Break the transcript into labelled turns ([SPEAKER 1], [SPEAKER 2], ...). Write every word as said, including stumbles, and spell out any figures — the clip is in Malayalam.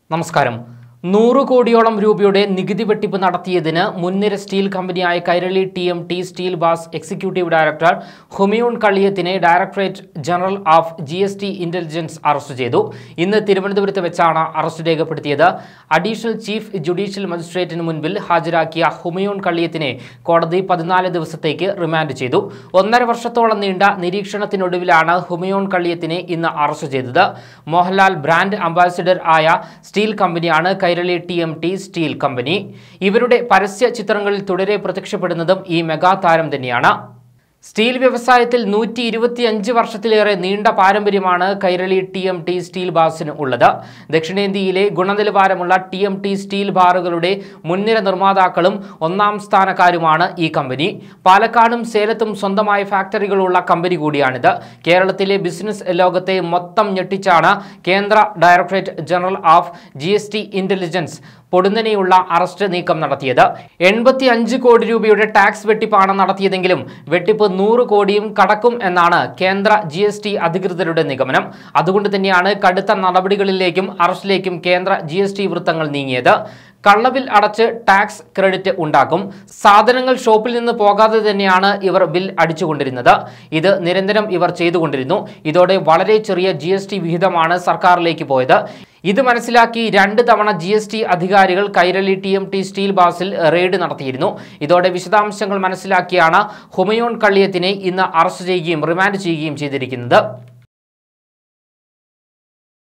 [SPEAKER 1] നമസ്കാരം. നൂറ് കോടിയോളം രൂപയുടെ നികുതി വെട്ടിപ്പ് നടത്തിയതിന് മുൻനിര സ്റ്റീൽ കമ്പനിയായ Kairali T M T steel bars executive director Humayun കളിയത്തിനെ directorate general of G S T intelligence arrest ചെയ്തു. ഇന്ന് തിരുവനന്തപുരത്ത് വെച്ചാണ് അറസ്റ്റ് രേഖപ്പെടുത്തിയത്. അഡീഷണൽ ചീഫ് ജുഡീഷ്യൽ മജിസ്ട്രേറ്റിന് മുൻപിൽ ഹാജരാക്കിയ ഹുമയൂൺ കളിയത്തിനെ കോടതി പതിനാല് ദിവസത്തേക്ക് റിമാൻഡ് ചെയ്തു. ഒന്നര വർഷത്തോളം നീണ്ട നിരീക്ഷണത്തിനൊടുവിലാണ് ഹുമയൂൺ കളിയത്തിനെ ഇന്ന് അറസ്റ്റ് ചെയ്തത്. മോഹൻലാൽ ബ്രാൻഡ് അംബാസിഡർ ആയ സ്റ്റീൽ കമ്പനിയാണ് Kairali T M T steel company. ഇവരുടെ പരസ്യ ചിത്രങ്ങളിൽ തുടരെ പ്രത്യക്ഷപ്പെടുന്നതും ഈ മെഗാ താരം തന്നെയാണ്. സ്റ്റീൽ വ്യവസായത്തിൽ നൂറ്റി ഇരുപത്തിയഞ്ച് വർഷത്തിലേറെ നീണ്ട പാരമ്പര്യമാണ് Kairali T M T steel ബാസിന് ഉള്ളത്. ദക്ഷിണേന്ത്യയിലെ ഗുണനിലവാരമുള്ള ടി എം ടി സ്റ്റീൽ ബാറുകളുടെ മുൻനിര നിർമ്മാതാക്കളും ഒന്നാം സ്ഥാനക്കാരുമാണ് ഈ കമ്പനി. പാലക്കാടും സേലത്തും സ്വന്തമായ ഫാക്ടറികളുള്ള കമ്പനി കൂടിയാണിത്. കേരളത്തിലെ ബിസിനസ് ലോകത്തെ മൊത്തം ഞെട്ടിച്ചാണ് കേന്ദ്ര directorate general of G S T intelligence പൊടുന്നനെയുള്ള അറസ്റ്റ് നീക്കം നടത്തിയത്. എൺപത്തി അഞ്ച് കോടി രൂപയുടെ ടാക്സ് വെട്ടിപ്പാണ് നടത്തിയതെങ്കിലും വെട്ടിപ്പ് നൂറ് കോടിയും കടക്കും എന്നാണ് കേന്ദ്ര ജി എസ് ടി അധികൃതരുടെ നിഗമനം. അതുകൊണ്ട് തന്നെയാണ് കടുത്ത നടപടികളിലേക്കും അറസ്റ്റിലേക്കും കേന്ദ്ര ജി എസ് ടി വൃത്തങ്ങൾ നീങ്ങിയത്. കള്ളബിൽ അടച്ച് ടാക്സ് ക്രെഡിറ്റ് ഉണ്ടാക്കും. സാധനങ്ങൾ ഷോപ്പിൽ നിന്ന് പോകാതെ തന്നെയാണ് ഇവർ ബിൽ അടിച്ചുകൊണ്ടിരുന്നത്. ഇത് നിരന്തരം ഇവർ ചെയ്തുകൊണ്ടിരുന്നു. ഇതോടെ വളരെ ചെറിയ ജി എസ് ടി വിഹിതമാണ് സർക്കാരിലേക്ക് പോയത്. ഇത് മനസ്സിലാക്കി രണ്ട് തവണ ജി എസ് ടി അധികാരികൾ Kairali T M T steel ബാസിൽ റെയ്ഡ് നടത്തിയിരുന്നു. ഇതോടെ വിശദാംശങ്ങൾ മനസ്സിലാക്കിയാണ് ഹുമയൂൺ കളിയത്തിനെ ഇന്ന് അറസ്റ്റ് ചെയ്യുകയും റിമാൻഡ് ചെയ്യുകയും ചെയ്തിരിക്കുന്നത്.